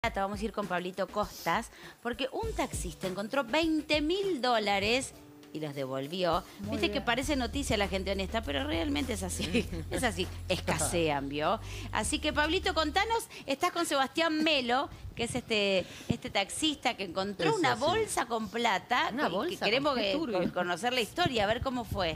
Vamos a ir con Pablito Costas, porque un taxista encontró $20.000 y los devolvió. Viste que parece noticia la gente honesta, pero realmente es así. Es así, escasean, ¿vio? Así que, Pablito, contanos, estás con Sebastián Melo, que es este taxista que encontró una bolsa con plata. Una bolsa. Queremos conocer la historia, a ver cómo fue.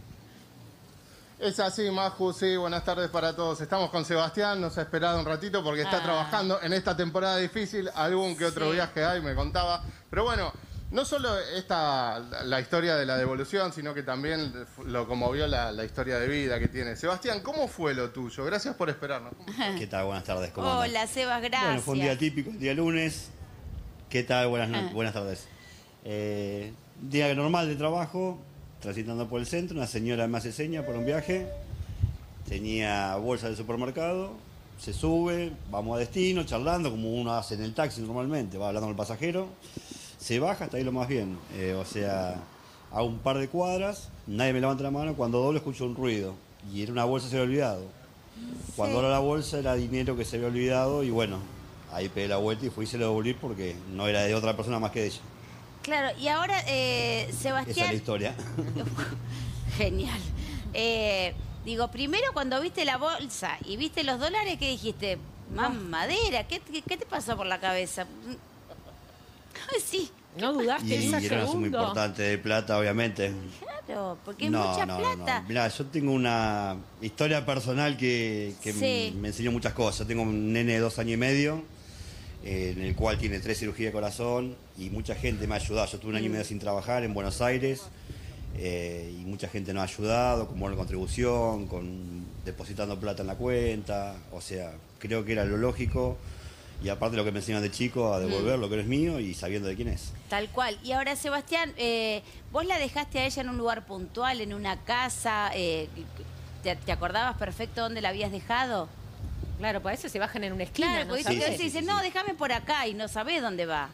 Es así, Maju, sí, buenas tardes para todos. Estamos con Sebastián, nos ha esperado un ratito porque está trabajando en esta temporada difícil, algún que otro viaje hay, me contaba. Pero bueno, no solo la historia de la devolución, sino que también lo conmovió la historia de vida que tiene. Sebastián, ¿cómo fue lo tuyo? Gracias por esperarnos. ¿Qué tal? Buenas tardes, ¿cómo andan? Hola, Sebas, gracias. Bueno, fue un día típico, día lunes. ¿Qué tal? Buenas tardes. Día normal de trabajo. Transitando por el centro, una señora me hace seña por un viaje, tenía bolsa del supermercado, se sube, vamos a destino, charlando, como uno hace en el taxi normalmente, va hablando con el pasajero, se baja, hasta ahí lo más bien, o sea, a un par de cuadras, nadie me levanta la mano, cuando doblo escucho un ruido, y era una bolsa que se había olvidado. Cuando abro la bolsa era dinero que se había olvidado, y bueno, ahí pegué la vuelta y fui y se lo devolví porque no era de otra persona más que de ella. Claro, y ahora, Sebastián... Esa es la historia. Genial. Digo, primero cuando viste la bolsa y viste los dólares, ¿qué dijiste? Mamadera, ¿qué te pasó por la cabeza? Ay, sí. ¿No dudaste Y esa era una suma segundo? importante de plata, obviamente. Claro, porque es mucha plata. No. Mirá, yo tengo una historia personal que Sí. me enseñó muchas cosas. Tengo un nene de 2 años y medio, en el cual tiene 3 cirugías de corazón, y mucha gente me ha ayudado. Yo estuve 1 año y medio sin trabajar en Buenos Aires, y mucha gente nos ha ayudado, con buena contribución, depositando plata en la cuenta. O sea, creo que era lo lógico, y aparte lo que me enseñan de chico, a devolver lo que no es mío y sabiendo de quién es. Tal cual. Y ahora, Sebastián, vos la dejaste a ella en un lugar puntual, en una casa. ¿Te acordabas perfecto dónde la habías dejado? Claro, para eso se bajan en una esquina. Claro, ¿no porque sabés? si te dicen, no, déjame por acá y no sabés dónde va.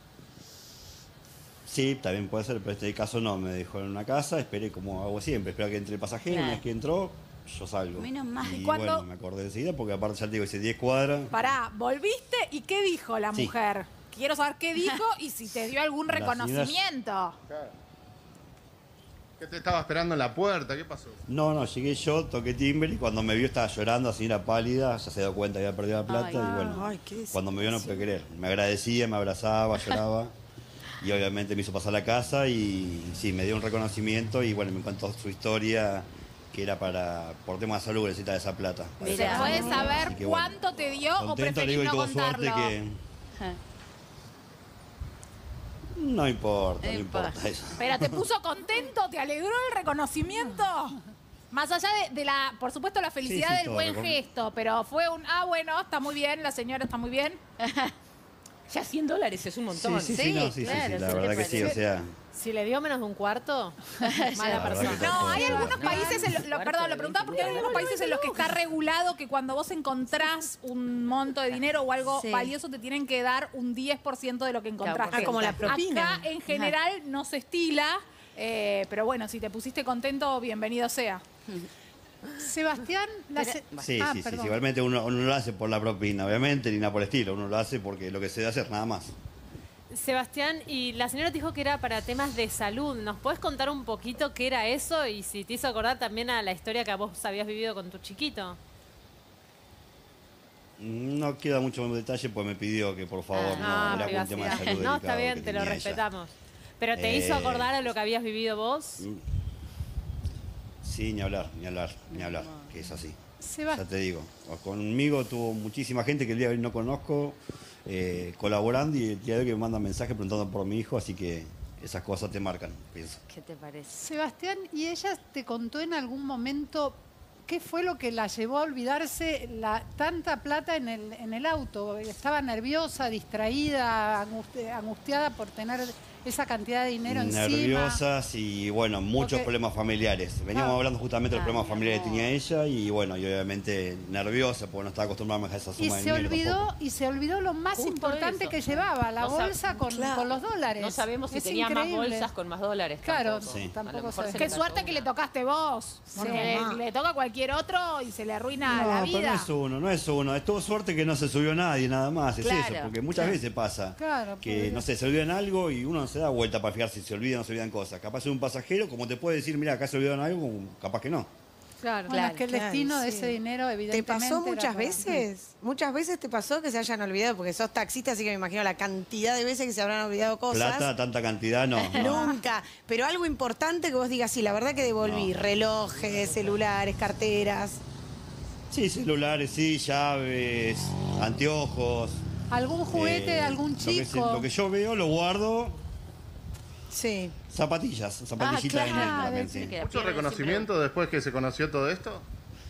Sí, también puede ser, pero en este caso no, me dejó en una casa, esperé como hago siempre, esperé a que entre el pasajero, Claro. una vez que entró, yo salgo. Menos mal. Y Cuando- bueno, me acordé enseguida porque aparte ya te digo, hice 10 cuadras. Pará, ¿volviste y qué dijo la Sí. mujer? Quiero saber qué dijo y si te dio algún La señora- reconocimiento. ¿Qué te estaba esperando en la puerta? ¿Qué pasó? No, llegué yo, toqué timbre y cuando me vio estaba llorando, así era pálida, ya se dio cuenta que había perdido la plata Ay, y bueno, ay, qué cuando me vio no pude creer. Me agradecía, me abrazaba, lloraba y obviamente me hizo pasar la casa y sí, me dio un reconocimiento y bueno, me contó su historia, que era por temas de salud, necesita esa plata. Mirá. ¿Se puede Así saber que bueno, cuánto te dio o contento, le digo, preferís y no tuvo suerte contarlo? que... No importa, No no importa. importa eso. Pero ¿te puso contento? ¿Te alegró el reconocimiento? Más allá de la, por supuesto, la felicidad Sí, del todo, buen gesto, pero fue un, bueno, está muy bien, la señora está muy bien. Ya $100 es un montón. Sí, claro, la ¿sí verdad te que sí, o sea... Si le dio menos de un cuarto, mala La verdad persona. que No, hay tampoco. algunos países, perdón, lo preguntaba porque hay algunos países en los que está regulado que cuando vos encontrás un monto de dinero o algo Sí. valioso te tienen que dar un 10% de lo que encontraste. Claro, como la propina. Acá en general no se estila, pero bueno, si te pusiste contento, bienvenido sea. Sebastián, Sí, perdón. igualmente uno no lo hace por la propina, obviamente, ni nada por el estilo, uno lo hace porque lo que se debe hacer, nada más. Sebastián, y la señora dijo que era para temas de salud. ¿Nos podés contar un poquito qué era eso y si te hizo acordar también a la historia que vos habías vivido con tu chiquito? No queda mucho más detalle, pues me pidió que por favor no era por un tema de privacidad. salud No, delicado está bien, que te lo tenía ella. respetamos. Pero ¿te hizo acordar a lo que habías vivido vos? Sí, ni hablar, que es así. Sebas- Ya te digo, conmigo tuvo muchísima gente que el día de hoy no conozco, colaborando, y el día de hoy que me mandan mensajes preguntando por mi hijo, así que esas cosas te marcan, pienso. ¿Qué te parece? Sebastián, ¿y ella te contó en algún momento qué fue lo que la llevó a olvidarse tanta plata en el auto? ¿Estaba nerviosa, distraída, angustiada por tener esa cantidad de dinero encima. Nerviosas y bueno, muchos Porque- problemas familiares. Veníamos Claro. hablando justamente de los problemas familiares que no. tenía ella y bueno, y obviamente nerviosa porque no estaba acostumbrada a manejar esa Y suma de se dinero olvidó, tampoco. y se olvidó lo más Justo importante eso. que llevaba, la No sab- bolsa con los dólares. No sabemos si Es tenía más increíble. bolsas con más dólares. Claro, tampoco. Sí. A lo tampoco mejor sabes. se Qué le suerte cayó que le una. tocaste vos. Porque Sí. le toca a cualquier otro y se le arruina No, la pero vida. no es uno. Estuvo suerte que no se subió nadie, nada más. Es Claro. eso, porque muchas veces pasa Claro, que, porque- no sé, se olvidan algo y uno no se da vuelta para fijar si se olvidan o no se olvidan cosas. Capaz es un pasajero, como te puede decir, mira, acá se olvidaron algo, como capaz que no. Claro. Bueno, es que el Claro, destino de sí. ese dinero, ¿Te evidentemente. pasó era muchas para- veces? ¿Muchas veces te pasó que se hayan olvidado? Porque sos taxista, así que me imagino la cantidad de veces que se habrán olvidado cosas. Plata, tanta cantidad, no. no. Nunca. Pero algo importante que vos digas, sí, la verdad que devolví. No. Relojes, celulares, carteras. Sí, celulares, sí, llaves, anteojos. ¿Algún juguete de algún chico? Lo que yo veo lo guardo. Sí. Zapatillitas Ah, de claro, negro también, sí. sí. Que ¿Mucho pierde reconocimiento después que se conoció todo esto?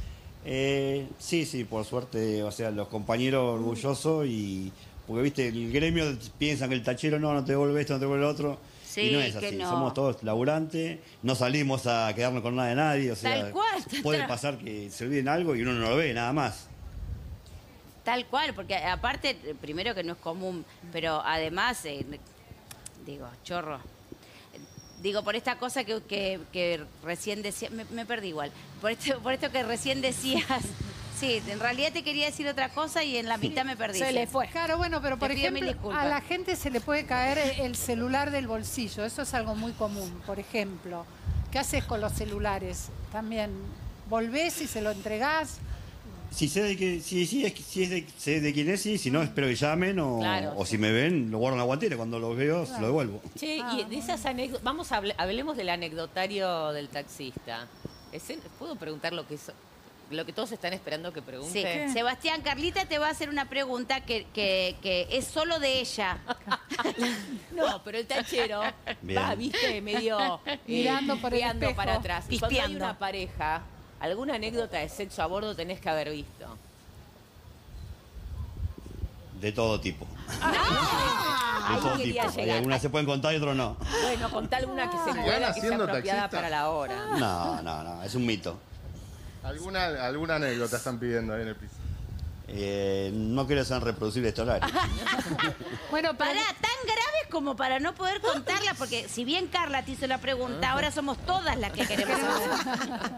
Sí, por suerte, o sea, los compañeros orgullosos y... Porque, viste, el gremio piensan que el tachero no te devuelve esto, no te devuelve lo otro. Sí, y no es que así. no. Somos todos laburantes, no salimos a quedarnos con nada de nadie. O sea, Tal cual. puede pasar que se olviden algo y uno no lo ve, nada más. Tal cual, porque aparte, primero que no es común, pero además, digo, chorro. Digo, por esta cosa que recién decías, me perdí igual, por esto que recién decías, sí, en realidad te quería decir otra cosa y en la mitad me perdí. Se le fue. Claro, bueno, pero por Te pido mil ejemplo, disculpas. a la gente se le puede caer el celular del bolsillo. Eso es algo muy común, por ejemplo. ¿Qué haces con los celulares? También, ¿volvés y se lo entregás? Si sé de que, sé de quién es, sí, si no, espero que llamen o, Claro, o sí. si me ven, lo guardo en la guantera, cuando lo veo, se lo devuelvo. Che, y de esas anécdotas, hablemos del anecdotario del taxista. ¿Puedo preguntar lo que todos están esperando que Sí. pregunte? Sebastián, Carlita te va a hacer una pregunta que es solo de ella. No, pero el tachero Bien. va, viste, medio Mirando por el mirando espejo. para atrás. Y cuando hay Pispeando. una pareja, alguna anécdota de sexo a bordo tenés que haber visto. De todo tipo. Ahí De todo quería tipo. Hay llegar. algunas se pueden contar y otras no. Bueno, contá alguna que se ¿Sigan pueda, que sea haciendo apropiada taxista? para la hora. No, es un mito. ¿Alguna anécdota están pidiendo ahí en el piso? No quiero ser reproducible este horario. Bueno, pero Pará, tan graves como para no poder contarla, porque si bien Carla te hizo la pregunta, ahora somos todas las que queremos saber.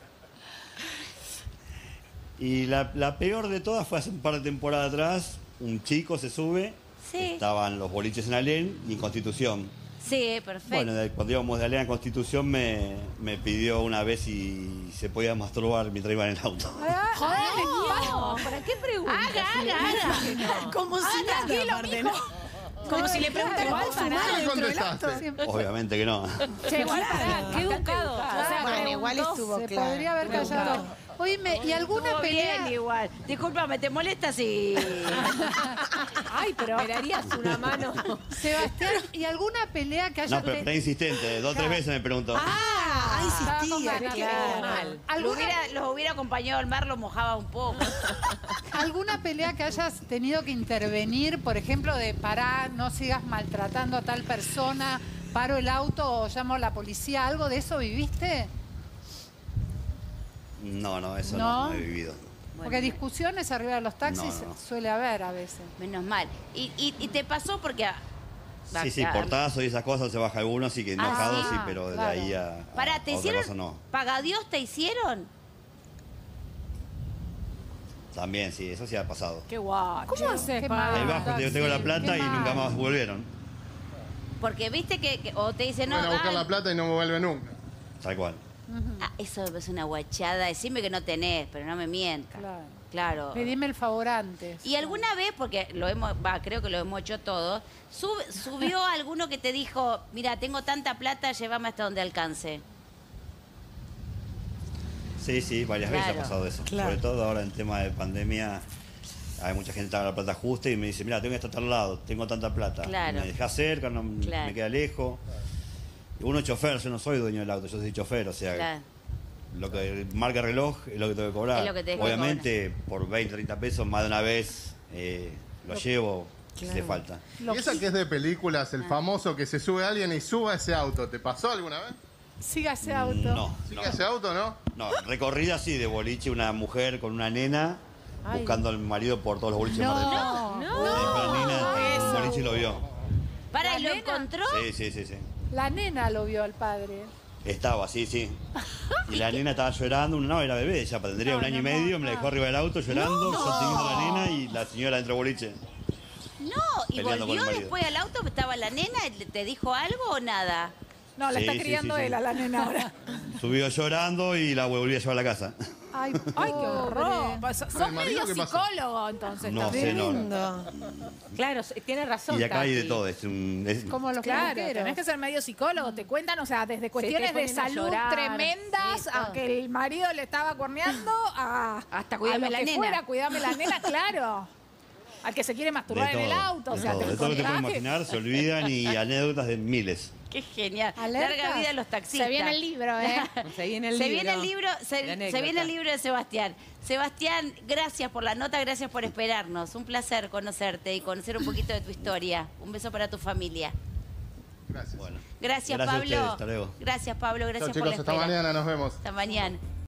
Y la peor de todas fue hace un par de temporadas atrás. Un chico se sube, Sí. estaban los boliches en Alén y en Constitución. Sí, perfecto. Bueno, cuando íbamos de Alén a Constitución me pidió una vez si se podía masturbar mientras iba en el auto. Joder, no. ¿Para qué preguntas? haga. Como si nada, aparte, ¿no? Como si le preguntara igual ¿vos pará. fumás ¿Qué dentro del auto? contestaste? Obviamente que no. Che, igual pará, qué educado. O sea, Bueno, igual preguntó. estuvo se claro. podría haber callado. Oíme, ¿y alguna Estuvo pelea? bien igual. Discúlpame, ¿te molesta si...? Ay, pero. ¿Esperarías una mano? Sebastián, ¿y alguna pelea que haya No, pero está insistente. 2 o 3 veces me preguntó. Ah, estaba con insistía, ganas. claro. Mal. Los hubiera acompañado al mar, lo mojaba un poco. ¿Alguna pelea que hayas tenido que intervenir, por ejemplo, de parar, no sigas maltratando a tal persona, paro el auto o llamo a la policía? ¿Algo de eso viviste? No, eso ¿No? no he vivido. Porque discusiones arriba de los taxis No. suele haber a veces. Menos mal. Y te pasó porque... Sí, portazo y esas cosas se baja alguno, así que enojado ¿sí? sí, pero de Claro. ahí a Pará, ¿te otra hicieron? cosa no. ¿Pagadiós te hicieron? También, sí, eso sí ha pasado. Qué guacho. ¿Cómo haces Qué para Ahí bajo, yo tengo la plata qué y nunca mal. más volvieron. Porque viste que o te dicen, no, Van a buscar ay, la plata y no me vuelve nunca. Tal cual. eso es una guachada. Decime que no tenés, pero no me mientas. Claro. Claro. Pedime el favor antes. Y alguna vez, porque creo que lo hemos hecho todos, subió alguno que te dijo, mira, tengo tanta plata, llévame hasta donde alcance. Sí, varias veces Claro. ha pasado eso. Claro. Sobre todo ahora en tema de pandemia, hay mucha gente que está la plata justa y me dice, mira, tengo que estar a tal lado, tengo tanta plata. Claro. Me dejas cerca, no Claro. me queda lejos. Y uno es chofer, yo no soy dueño del auto, yo soy chofer, o sea, Claro. lo que marca el reloj es lo que tengo que cobrar. Es lo que tenés que Obviamente, por 20, 30 pesos, más de una vez lo llevo. le falta. Y esa que es de películas, el famoso que se sube a alguien y suba ese auto, ¿te pasó alguna vez? Siga ese auto. No, ¿Sigue ese auto, no? no. Recorrida así de boliche, una mujer con una nena buscando al marido por todos los boliches de Mar del Plata. La nena en un boliche lo vio. Para, ¿La ¿y lo nena? encontró? Sí. La nena lo vio al padre. Estaba, sí. Y la nena estaba llorando, no, era bebé, ya tendría un año y medio, me la dejó arriba del auto llorando, sosteniendo a la nena y la señora dentro del boliche. No, ¿y Peleando con el volvió marido. después al auto? ¿Estaba la nena? ¿Te dijo algo o nada? No, la Sí, está sí, criando sí. él a la nena ahora. Subió llorando y la volví a llevar a la casa. Ay, qué horror. Sos ¿El marido medio qué pasó? psicólogo, entonces. No también. sé, no. Lindo. Claro, tiene razón. Y de acá hay de Tati. todo. Es Como los Claro, peluqueros. tenés que ser medio psicólogo. Te cuentan, o sea, desde cuestiones de ponen a salud llorar, tremendas sí, a todo. que el marido le estaba cuerneando a Hasta cuídame a lo la que nena. fuera, cuidame la nena, claro. Al que se quiere masturbar en el auto, o sea, de todo lo que te puedes imaginar, se olvidan y anécdotas de miles. Qué genial. ¿Alertas? Larga vida a los taxistas. Se viene el libro, ¿eh? Se viene el Se libro. viene el libro, La se anécdota. viene el libro de Sebastián. Sebastián, gracias por la nota, gracias por esperarnos. Un placer conocerte y conocer un poquito de tu historia. Un beso para tu familia. Gracias. Bueno, Gracias, gracias a Pablo. ustedes, hasta luego. Gracias, Pablo. Gracias Chao, por la chicos, hasta espera. mañana, nos vemos. Hasta mañana.